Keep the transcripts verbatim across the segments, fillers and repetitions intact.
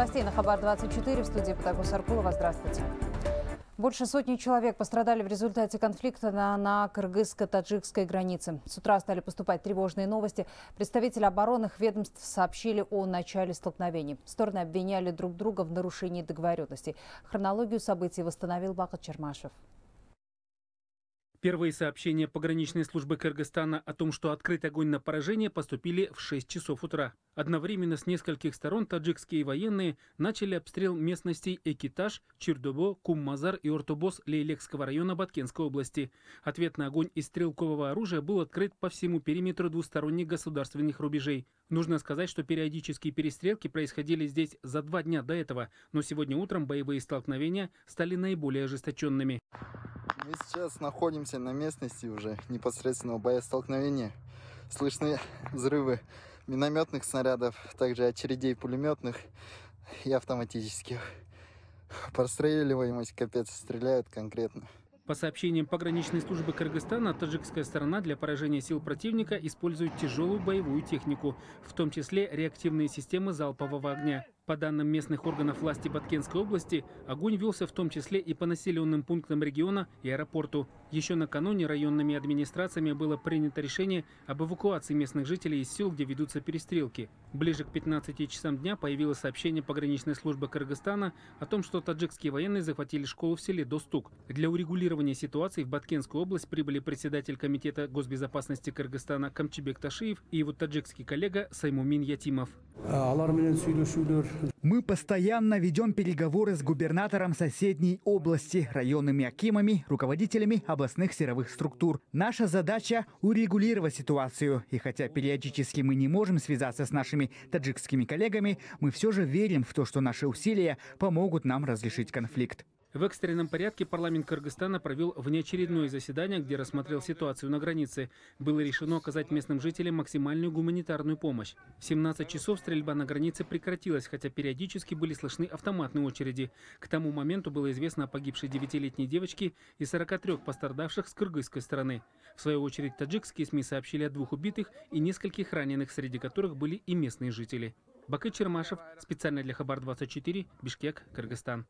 новостей на Хабар двадцать четыре. В студии Потаку Саркулова. Здравствуйте. Больше сотни человек пострадали в результате конфликта на, на кыргызско-таджикской границе. С утра стали поступать тревожные новости. Представители оборонных ведомств сообщили о начале столкновений. Стороны обвиняли друг друга в нарушении договоренностей. Хронологию событий восстановил Бакыт Чермашев. Первые сообщения пограничной службы Кыргызстана о том, что открыт огонь на поражение, поступили в шесть часов утра. Одновременно с нескольких сторон таджикские военные начали обстрел местностей Экитаж, Чирдобо, Куммазар и Ортобос Лейлекского района Баткенской области. Ответный огонь из стрелкового оружия был открыт по всему периметру двусторонних государственных рубежей. Нужно сказать, что периодические перестрелки происходили здесь за два дня до этого, но сегодня утром боевые столкновения стали наиболее ожесточенными. Мы сейчас находимся на местности уже непосредственного боестолкновения. Слышны взрывы минометных снарядов, также очередей пулеметных и автоматических. Простреливаемость капец, стреляют конкретно. По сообщениям пограничной службы Кыргызстана, таджикская сторона для поражения сил противника использует тяжелую боевую технику, в том числе реактивные системы залпового огня. По данным местных органов власти Баткенской области, огонь велся в том числе и по населенным пунктам региона и аэропорту. Еще накануне районными администрациями было принято решение об эвакуации местных жителей из сел, где ведутся перестрелки. Ближе к пятнадцати часам дня появилось сообщение пограничной службы Кыргызстана о том, что таджикские военные захватили школу в селе Достук. Для урегулирования ситуации в Баткенскую область прибыли председатель комитета госбезопасности Кыргызстана Камчибек Ташиев и его таджикский коллега Саймумин Ятимов. Мы постоянно ведем переговоры с губернатором соседней области, районными акимами, руководителями областных силовых структур. Наша задача – урегулировать ситуацию. И хотя периодически мы не можем связаться с нашими таджикскими коллегами, мы все же верим в то, что наши усилия помогут нам разрешить конфликт. В экстренном порядке парламент Кыргызстана провел внеочередное заседание, где рассмотрел ситуацию на границе. Было решено оказать местным жителям максимальную гуманитарную помощь. В семнадцать часов стрельба на границе прекратилась, хотя периодически были слышны автоматные очереди. К тому моменту было известно о погибшей девятилетней девочке и сорока трёх пострадавших с кыргызской стороны. В свою очередь таджикские СМИ сообщили о двух убитых и нескольких раненых, среди которых были и местные жители. Бакыт Чермашев, специально для Хабар двадцать четыре, Бишкек, Кыргызстан.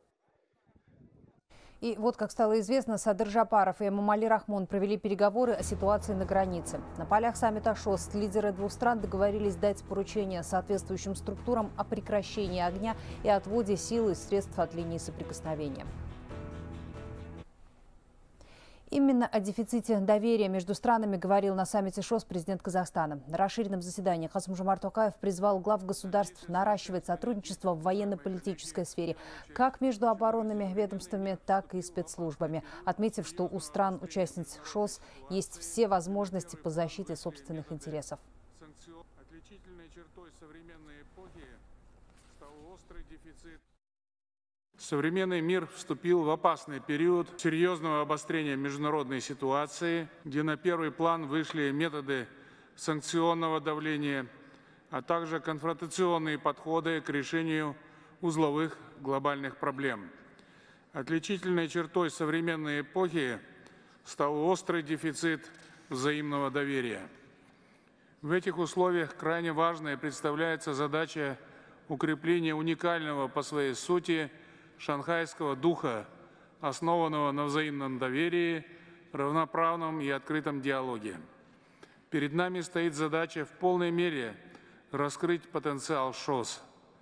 И вот, как стало известно, Садыр Жапаров и Эмомали Рахмон провели переговоры о ситуации на границе. На полях саммита ШОС лидеры двух стран договорились дать поручение соответствующим структурам о прекращении огня и отводе сил и средств от линии соприкосновения. Именно о дефиците доверия между странами говорил на саммите ШОС президент Казахстана. На расширенном заседании Касым-Жомарт Токаев призвал глав государств наращивать сотрудничество в военно-политической сфере, как между оборонными ведомствами, так и спецслужбами, отметив, что у стран-участниц ШОС есть все возможности по защите собственных интересов. Отличительной чертой современной эпохи стал острый дефицит. Современный мир вступил в опасный период серьезного обострения международной ситуации, где на первый план вышли методы санкционного давления, а также конфронтационные подходы к решению узловых глобальных проблем. Отличительной чертой современной эпохи стал острый дефицит взаимного доверия. В этих условиях крайне важной представляется задача укрепления уникального по своей сути шанхайского духа, основанного на взаимном доверии, равноправном и открытом диалоге. Перед нами стоит задача в полной мере раскрыть потенциал ШОС.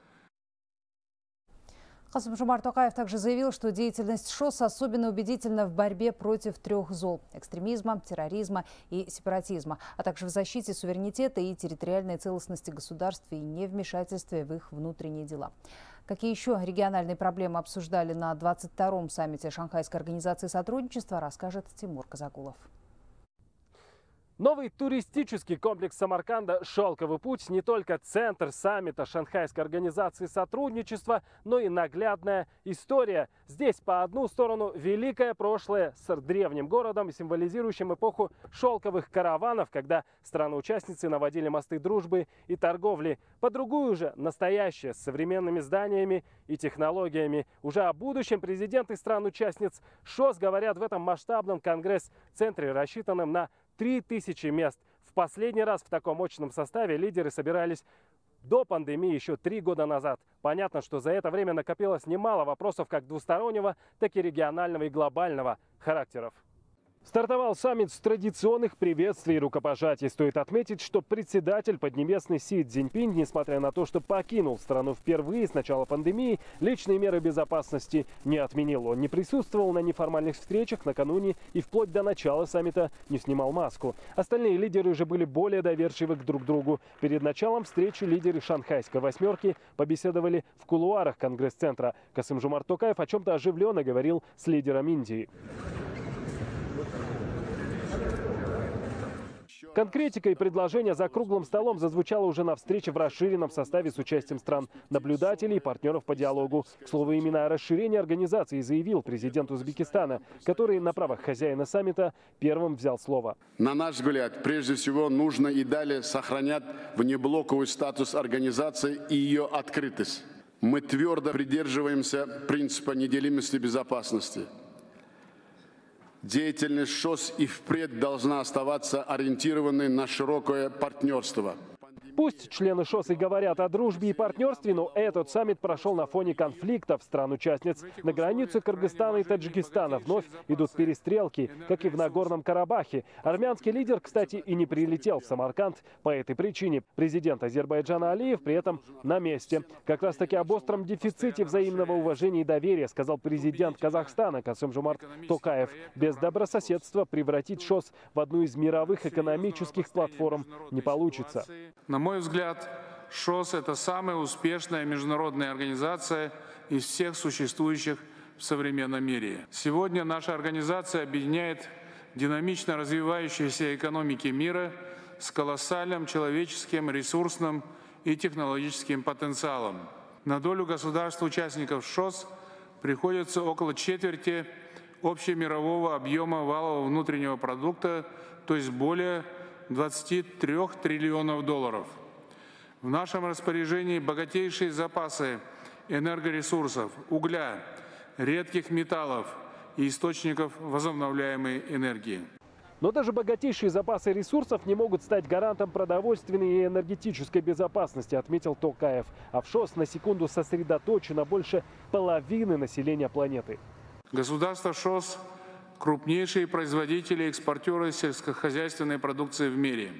Касым-Жомарт Токаев также заявил, что деятельность ШОС особенно убедительна в борьбе против трех зол – экстремизма, терроризма и сепаратизма, а также в защите суверенитета и территориальной целостности государств и невмешательстве в их внутренние дела. Какие еще региональные проблемы обсуждали на двадцать втором саммите Шанхайской организации сотрудничества, расскажет Тимур Казагулов. Новый туристический комплекс Самарканда «Шелковый путь» не только центр саммита Шанхайской организации сотрудничества, но и наглядная история. Здесь по одну сторону великое прошлое с древним городом, символизирующим эпоху шелковых караванов, когда страны-участницы наводили мосты дружбы и торговли. По другую же настоящее, с современными зданиями и технологиями. Уже о будущем президенты стран-участниц ШОС говорят в этом масштабном конгресс-центре, рассчитанном на три тысячи мест. В последний раз в таком мощном составе лидеры собирались до пандемии еще три года назад. Понятно, что за это время накопилось немало вопросов как двустороннего, так и регионального и глобального характеров. Стартовал саммит с традиционных приветствий и рукопожатий. Стоит отметить, что председатель Поднебесной Си Цзиньпинь, несмотря на то, что покинул страну впервые с начала пандемии, личные меры безопасности не отменил. Он не присутствовал на неформальных встречах накануне и вплоть до начала саммита не снимал маску. Остальные лидеры уже были более доверчивы к друг другу. Перед началом встречи лидеры Шанхайской восьмерки побеседовали в кулуарах Конгресс-центра. Касым-Жомарт Токаев о чем-то оживленно говорил с лидером Индии. Конкретика и предложения за круглым столом зазвучало уже на встрече в расширенном составе с участием стран-наблюдателей и партнеров по диалогу. К слову, именно о расширении организации заявил президент Узбекистана, который на правах хозяина саммита первым взял слово. На наш взгляд, прежде всего, нужно и далее сохранять внеблоковый статус организации и ее открытость. Мы твердо придерживаемся принципа неделимости безопасности. Деятельность ШОС и впредь должна оставаться ориентированной на широкое партнерство. Пусть члены ШОС и говорят о дружбе и партнерстве, но этот саммит прошел на фоне конфликтов стран-участниц. На границе Кыргызстана и Таджикистана вновь идут перестрелки, как и в Нагорном Карабахе. Армянский лидер, кстати, и не прилетел в Самарканд по этой причине. Президент Азербайджана Алиев при этом на месте. Как раз таки об остром дефиците взаимного уважения и доверия сказал президент Казахстана Касым-Жомарт Токаев. Без добрососедства превратить ШОС в одну из мировых экономических платформ не получится. На мой взгляд, ШОС – это самая успешная международная организация из всех существующих в современном мире. Сегодня наша организация объединяет динамично развивающиеся экономики мира с колоссальным человеческим, ресурсным и технологическим потенциалом. На долю государств-участников ШОС приходится около четверти общемирового объема валового внутреннего продукта, то есть более двадцати трёх триллионов долларов. В нашем распоряжении богатейшие запасы энергоресурсов, угля, редких металлов и источников возобновляемой энергии. Но даже богатейшие запасы ресурсов не могут стать гарантом продовольственной и энергетической безопасности, отметил Токаев. А в ШОС на секунду сосредоточено больше половины населения планеты. Государства ШОС – крупнейшие производители и экспортеры сельскохозяйственной продукции в мире.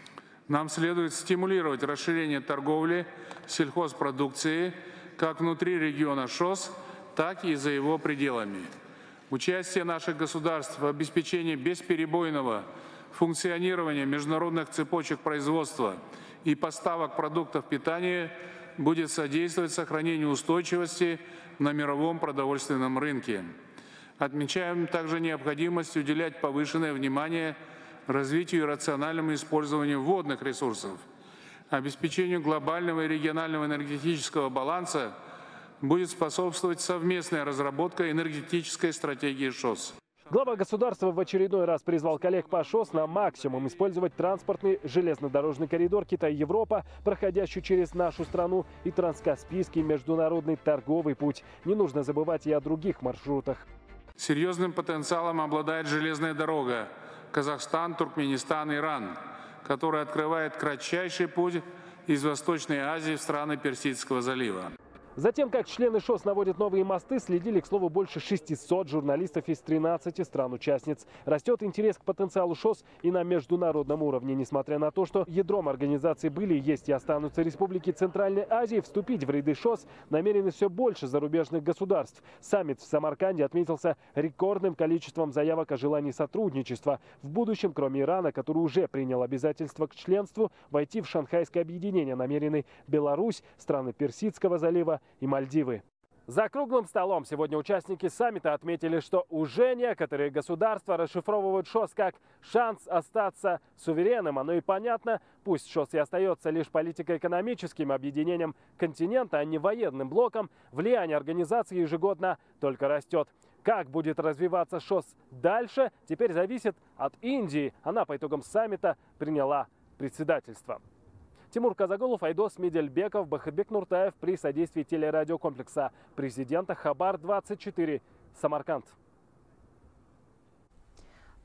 Нам следует стимулировать расширение торговли сельхозпродукцией как внутри региона ШОС, так и за его пределами. Участие наших государств в обеспечении бесперебойного функционирования международных цепочек производства и поставок продуктов питания будет содействовать сохранению устойчивости на мировом продовольственном рынке. Отмечаем также необходимость уделять повышенное внимание развитию и рациональному использованию водных ресурсов. Обеспечению глобального и регионального энергетического баланса будет способствовать совместная разработка энергетической стратегии ШОС. Глава государства в очередной раз призвал коллег по ШОС на максимум использовать транспортный железнодорожный коридор Китай-Европа, проходящий через нашу страну, и транскаспийский международный торговый путь. Не нужно забывать и о других маршрутах. Серьезным потенциалом обладает железная дорога Казахстан, Туркменистан, Иран, которая открывает кратчайший путь из Восточной Азии в страны Персидского залива. Затем, как члены ШОС наводят новые мосты, следили, к слову, больше шестисот журналистов из тринадцати стран-участниц. Растет интерес к потенциалу ШОС и на международном уровне. Несмотря на то, что ядром организации были, есть и останутся республики Центральной Азии, вступить в ряды ШОС намерены все больше зарубежных государств. Саммит в Самарканде отметился рекордным количеством заявок о желании сотрудничества. В будущем, кроме Ирана, который уже принял обязательство к членству, войти в Шанхайское объединение намерены Беларусь, страны Персидского залива и Мальдивы. За круглым столом сегодня участники саммита отметили, что уже некоторые государства расшифровывают ШОС как шанс остаться суверенным. Оно и понятно, пусть ШОС и остается лишь политико-экономическим объединением континента, а не военным блоком, влияние организации ежегодно только растет. Как будет развиваться ШОС дальше, теперь зависит от Индии. Она по итогам саммита приняла председательство. Тимур Казаголов, Айдос Медельбеков, Бахытбек Нуртаев при содействии телерадиокомплекса президента Хабар двадцать четыре, Самарканд.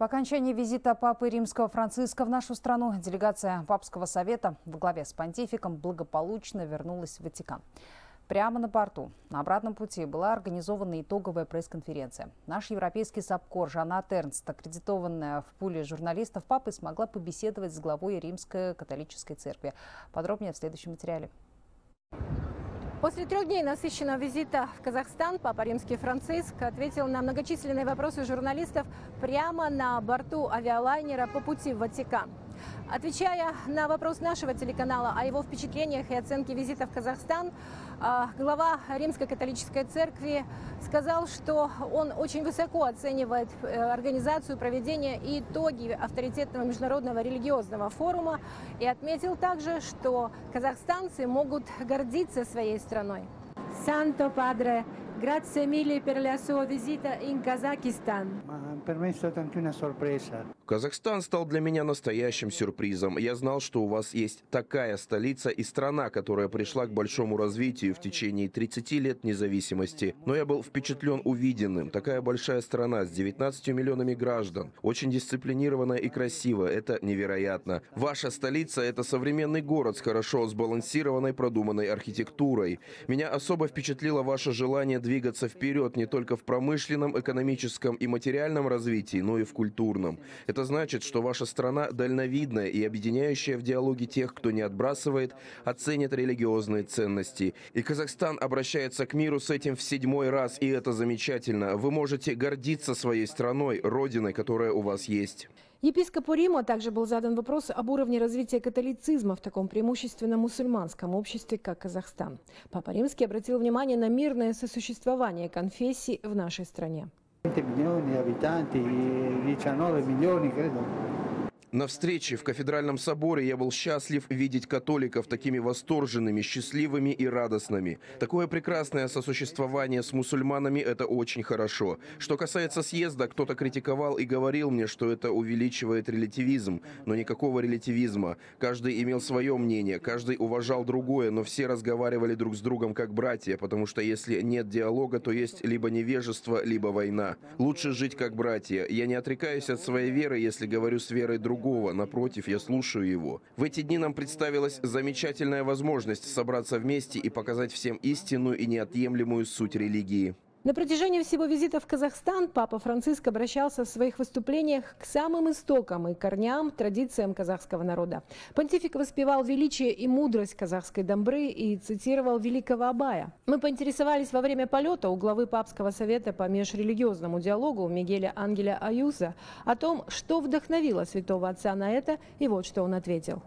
По окончании визита Папы Римского Франциска в нашу страну делегация Папского совета во главе с понтификом благополучно вернулась в Ватикан. Прямо на борту, на обратном пути, была организована итоговая пресс-конференция. Наш европейский САПКОР Жанна Эрнст, аккредитованная в пуле журналистов Папы, смогла побеседовать с главой Римской католической церкви. Подробнее в следующем материале. После трех дней насыщенного визита в Казахстан Папа Римский Франциск ответил на многочисленные вопросы журналистов прямо на борту авиалайнера по пути в Ватикан. Отвечая на вопрос нашего телеканала о его впечатлениях и оценке визита в Казахстан, глава Римской католической церкви сказал, что он очень высоко оценивает организацию, проведение и итоги авторитетного международного религиозного форума и отметил также, что казахстанцы могут гордиться своей страной. Санто Падре, grazie mille per la sua visita in Kazakhstan. Казахстан стал для меня настоящим сюрпризом. Я знал, что у вас есть такая столица и страна, которая пришла к большому развитию в течение тридцати лет независимости. Но я был впечатлен увиденным. Такая большая страна с девятнадцатью миллионами граждан. Очень дисциплинированная и красивая. Это невероятно. Ваша столица – это современный город с хорошо сбалансированной, продуманной архитектурой. Меня особо впечатлило ваше желание двигаться вперед не только в промышленном, экономическом и материальном развитии, но и в культурном. Это значит, что ваша страна дальновидная и объединяющая в диалоге тех, кто не отбрасывает, оценит религиозные ценности. И Казахстан обращается к миру с этим в седьмой раз, и это замечательно. Вы можете гордиться своей страной, родиной, которая у вас есть. Епископу Рима также был задан вопрос об уровне развития католицизма в таком преимущественно мусульманском обществе, как Казахстан. Папа Римский обратил внимание на мирное сосуществование конфессий в нашей стране. На встрече в кафедральном соборе я был счастлив видеть католиков такими восторженными, счастливыми и радостными. Такое прекрасное сосуществование с мусульманами – это очень хорошо. Что касается съезда, кто-то критиковал и говорил мне, что это увеличивает релятивизм. Но никакого релятивизма. Каждый имел свое мнение, каждый уважал другое, но все разговаривали друг с другом как братья, потому что если нет диалога, то есть либо невежество, либо война. Лучше жить как братья. Я не отрекаюсь от своей веры, если говорю с верой другого. Напротив, я слушаю его. В эти дни нам представилась замечательная возможность собраться вместе и показать всем истинную и неотъемлемую суть религии. На протяжении всего визита в Казахстан Папа Франциск обращался в своих выступлениях к самым истокам и корням, традициям казахского народа. Понтифик воспевал величие и мудрость казахской домбры и цитировал великого Абая. Мы поинтересовались во время полета у главы Папского совета по межрелигиозному диалогу Мигеля Ангеля Аюза о том, что вдохновило святого отца на это, и вот что он ответил.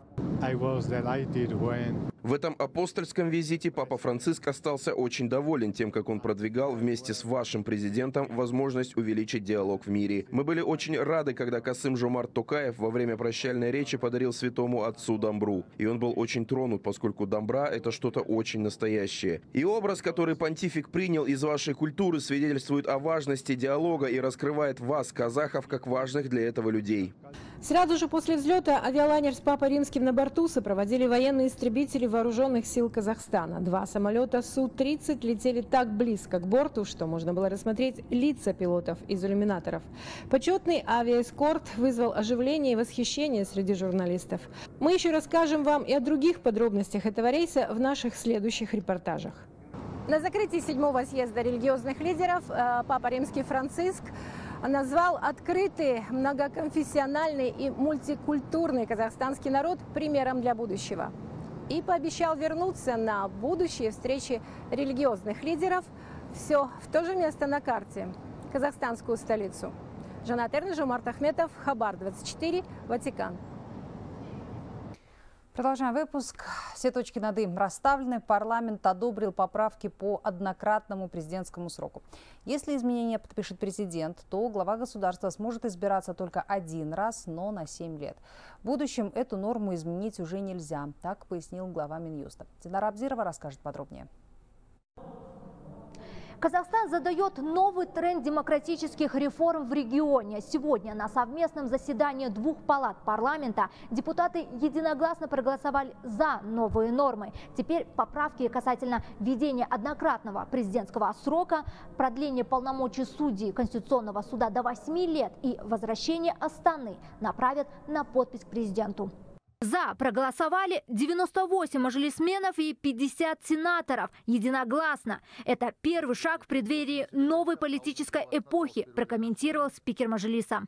В этом апостольском визите Папа Франциск остался очень доволен тем, как он продвигал вместе с вашим президентом возможность увеличить диалог в мире. Мы были очень рады, когда Касым-Жомарт Токаев во время прощальной речи подарил святому отцу домбру. И он был очень тронут, поскольку домбра – это что-то очень настоящее. И образ, который понтифик принял из вашей культуры, свидетельствует о важности диалога и раскрывает вас, казахов, как важных для этого людей. Сразу же после взлета авиалайнер с Папой Римским на борту сопроводили военные истребители вооруженных сил Казахстана. Два самолета Су тридцать летели так близко к борту, что можно было рассмотреть лица пилотов из иллюминаторов. Почетный авиаэскорт вызвал оживление и восхищение среди журналистов. Мы еще расскажем вам и о других подробностях этого рейса в наших следующих репортажах. На закрытии седьмого съезда религиозных лидеров Папа Римский Франциск назвал открытый, многоконфессиональный и мультикультурный казахстанский народ примером для будущего. И пообещал вернуться на будущие встречи религиозных лидеров все в то же место на карте – казахстанскую столицу. Жанна Эрнст, Жомарт Ахметов, Хабар двадцать четыре, Ватикан. Продолжаем выпуск. Все точки над «и» расставлены. Парламент одобрил поправки по однократному президентскому сроку. Если изменения подпишет президент, то глава государства сможет избираться только один раз, но на семь лет. В будущем эту норму изменить уже нельзя, так пояснил глава Минюста. Динара Абдирова расскажет подробнее. Казахстан задает новый тренд демократических реформ в регионе. Сегодня на совместном заседании двух палат парламента депутаты единогласно проголосовали за новые нормы. Теперь поправки касательно введения однократного президентского срока, продления полномочий судей Конституционного суда до восьми лет и возвращения Астаны направят на подпись к президенту. За проголосовали девяносто восемь мажилисменов и пятьдесят сенаторов единогласно. Это первый шаг в преддверии новой политической эпохи, прокомментировал спикер Мажилиса.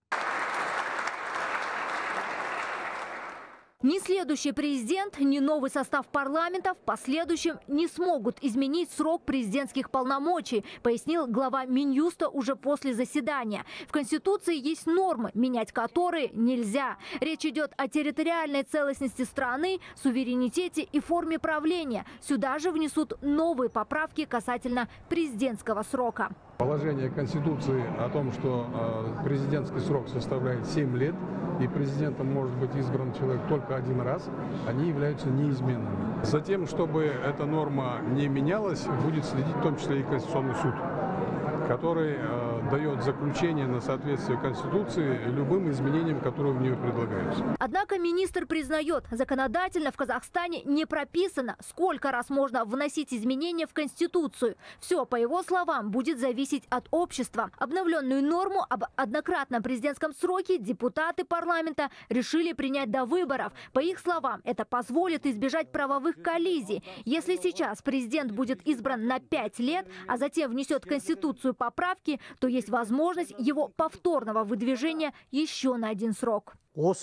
Ни следующий президент, ни новый состав парламента в последующем не смогут изменить срок президентских полномочий, пояснил глава Минюста уже после заседания. В Конституции есть нормы, менять которые нельзя. Речь идет о территориальной целостности страны, суверенитете и форме правления. Сюда же внесут новые поправки касательно президентского срока. Положение Конституции о том, что президентский срок составляет семь лет и президентом может быть избран человек только один раз, они являются неизменными. Затем, чтобы эта норма не менялась, будет следить в том числе и Конституционный суд, который э, дает заключение на соответствие Конституции любым изменениям, которые в нее предлагаются. Однако министр признает, законодательно в Казахстане не прописано, сколько раз можно вносить изменения в Конституцию. Все, по его словам, будет зависеть от общества. Обновленную норму об однократном президентском сроке депутаты парламента решили принять до выборов. По их словам, это позволит избежать правовых коллизий. Если сейчас президент будет избран на пять лет, а затем внесет в Конституцию поправки, то есть возможность его повторного выдвижения еще на один срок.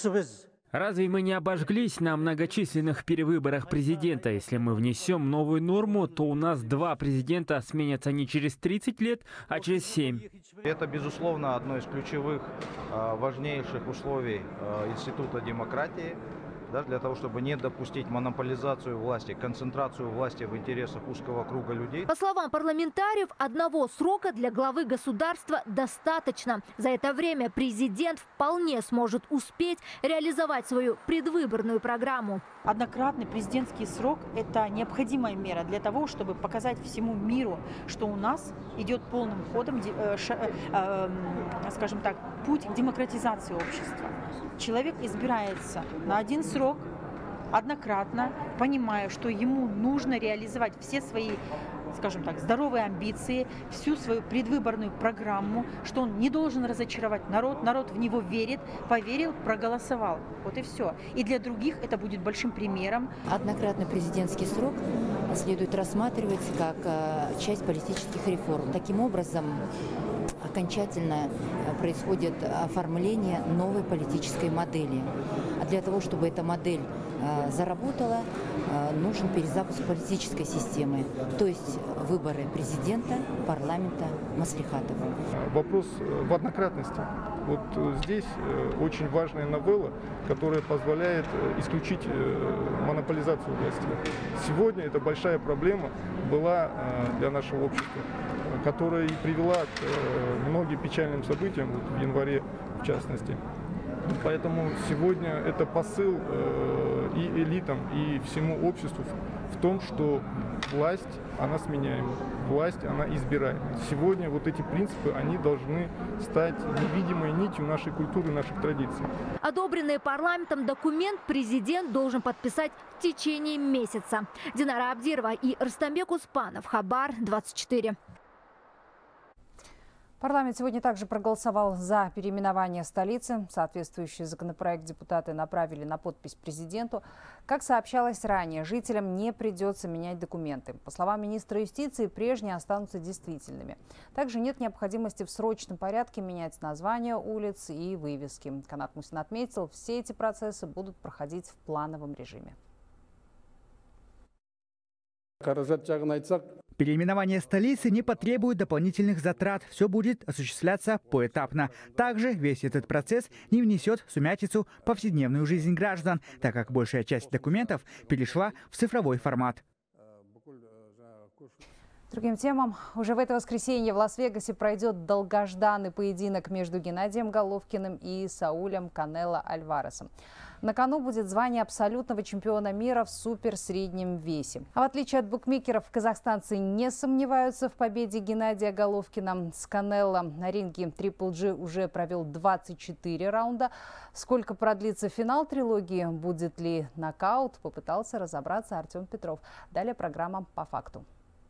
Разве мы не обожглись на многочисленных перевыборах президента? Если мы внесем новую норму, то у нас два президента сменятся не через тридцать лет, а через семь. Это, безусловно, одно из ключевых, важнейших условий института демократии. Да, для того, чтобы не допустить монополизацию власти, концентрацию власти в интересах узкого круга людей. По словам парламентариев, одного срока для главы государства достаточно. За это время президент вполне сможет успеть реализовать свою предвыборную программу. Однократный президентский срок – это необходимая мера для того, чтобы показать всему миру, что у нас идет полным ходом, э, э, э, скажем так, путь к демократизации общества. Человек избирается на один срок, однократно, понимая, что ему нужно реализовать все свои, скажем так, здоровые амбиции, всю свою предвыборную программу, что он не должен разочаровать народ, народ в него верит, поверил, проголосовал. Вот и все. И для других это будет большим примером. Однократный президентский срок следует рассматривать как часть политических реформ. Таким образом, окончательно происходит оформление новой политической модели. А для того, чтобы эта модель заработала, нужен перезапуск политической системы, то есть выборы президента, парламента, маслихатов. Вопрос в однократности. Вот здесь очень важная новелла, которая позволяет исключить монополизацию власти. Сегодня это большая проблема была для нашего общества, которая и привела к многим печальным событиям, вот в январе в частности. Поэтому сегодня это посыл и элитам, и всему обществу в том, что власть, она сменяема, власть, она избираема. Сегодня вот эти принципы, они должны стать невидимой нитью нашей культуры, наших традиций. Одобренный парламентом документ президент должен подписать в течение месяца. Динара Абдирова и Рустамбек Успанов, Хабар, двадцать четыре. Парламент сегодня также проголосовал за переименование столицы. Соответствующий законопроект депутаты направили на подпись президенту. Как сообщалось ранее, жителям не придется менять документы. По словам министра юстиции, прежние останутся действительными. Также нет необходимости в срочном порядке менять названия улиц и вывески. Канат Мусин отметил, все эти процессы будут проходить в плановом режиме. Переименование столицы не потребует дополнительных затрат. Все будет осуществляться поэтапно. Также весь этот процесс не внесет сумятицу в повседневную жизнь граждан, так как большая часть документов перешла в цифровой формат. Другим темам. Уже в это воскресенье в Лас-Вегасе пройдет долгожданный поединок между Геннадием Головкиным и Саулем Канело Альваресом. На кону будет звание абсолютного чемпиона мира в суперсреднем весе. А в отличие от букмекеров, казахстанцы не сомневаются в победе Геннадия Головкина. С Канело на ринге Triple G уже провел двадцать четыре раунда. Сколько продлится финал трилогии, будет ли нокаут, попытался разобраться Артем Петров. Далее программа «По факту».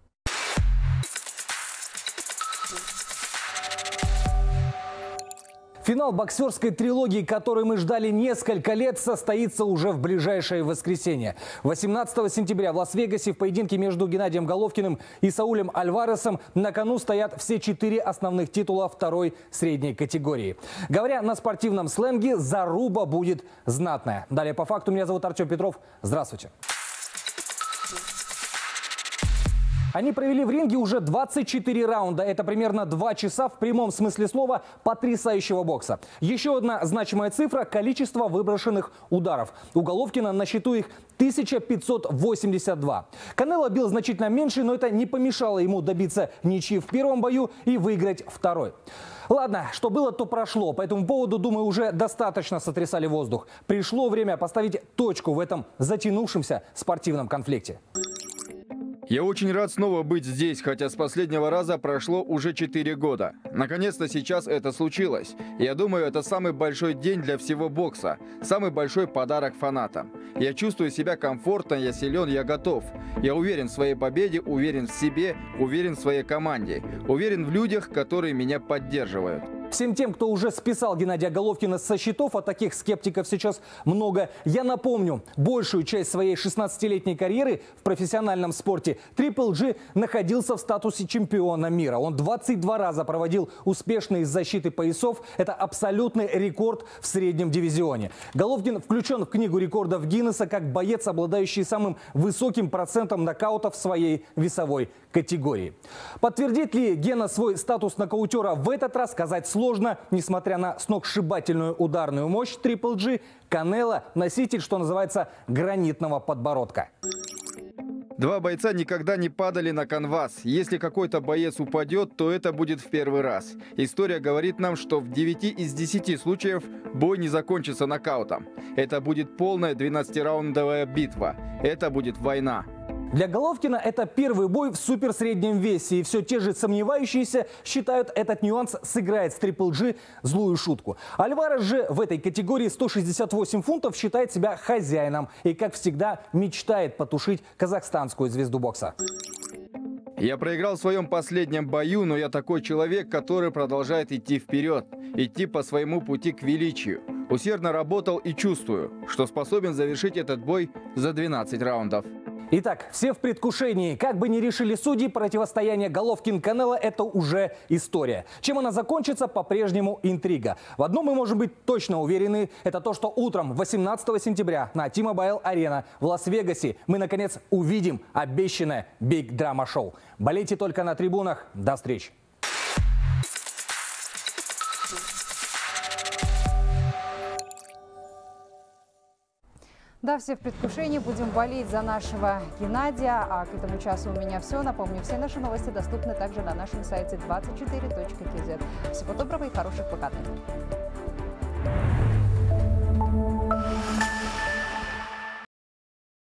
Финал боксерской трилогии, который мы ждали несколько лет, состоится уже в ближайшее воскресенье. восемнадцатого сентября в Лас-Вегасе в поединке между Геннадием Головкиным и Саулем Альваресом на кону стоят все четыре основных титула второй средней категории. Говоря на спортивном сленге, заруба будет знатная. Далее по факту. Меня зовут Артем Петров. Здравствуйте. Они провели в ринге уже двадцать четыре раунда. Это примерно два часа в прямом смысле слова потрясающего бокса. Еще одна значимая цифра – количество выброшенных ударов. У Головкина на счету их тысяча пятьсот восемьдесят два. Канело бил значительно меньше, но это не помешало ему добиться ничьи в первом бою и выиграть второй. Ладно, что было, то прошло. По этому поводу, думаю, уже достаточно сотрясали воздух. Пришло время поставить точку в этом затянувшемся спортивном конфликте. Я очень рад снова быть здесь, хотя с последнего раза прошло уже четыре года. Наконец-то сейчас это случилось. Я думаю, это самый большой день для всего бокса. Самый большой подарок фанатам. Я чувствую себя комфортно, я силен, я готов. Я уверен в своей победе, уверен в себе, уверен в своей команде. Уверен в людях, которые меня поддерживают. Всем тем, кто уже списал Геннадия Головкина со счетов, а таких скептиков сейчас много, я напомню, большую часть своей шестнадцатилетней карьеры в профессиональном спорте Triple G находился в статусе чемпиона мира. Он двадцать два раза проводил успешные защиты поясов. Это абсолютный рекорд в среднем дивизионе. Головкин включен в книгу рекордов Гиннесса как боец, обладающий самым высоким процентом нокаутов в своей весовой категории. Подтвердит ли Гена свой статус нокаутера в этот раз, сказать сложно. Сложно, несмотря на сногсшибательную ударную мощь Triple G, Канело – носитель, что называется, гранитного подбородка. Два бойца никогда не падали на канвас. Если какой-то боец упадет, то это будет в первый раз. История говорит нам, что в девяти из десяти случаев бой не закончится нокаутом. Это будет полная двенадцатираундовая битва. Это будет война. Для Головкина это первый бой в суперсреднем весе, и все те же сомневающиеся считают, этот нюанс сыграет с Triple G злую шутку. Альварес же в этой категории сто шестьдесят восемь фунтов считает себя хозяином и, как всегда, мечтает потушить казахстанскую звезду бокса. Я проиграл в своем последнем бою, но я такой человек, который продолжает идти вперед, идти по своему пути к величию. Усердно работал и чувствую, что способен завершить этот бой за двенадцать раундов. Итак, все в предвкушении. Как бы ни решили судьи, противостояние Головкин-Канело – это уже история. Чем она закончится, по-прежнему интрига. В одном мы можем быть точно уверены – это то, что утром восемнадцатого сентября на T-Mobile Arena в Лас-Вегасе мы, наконец, увидим обещанное биг-драма-шоу. Болейте только на трибунах. До встречи. Да, все в предвкушении. Будем болеть за нашего Геннадия. А к этому часу у меня все. Напомню, все наши новости доступны также на нашем сайте двадцать четыре точка кз. Всего доброго и хороших выходных.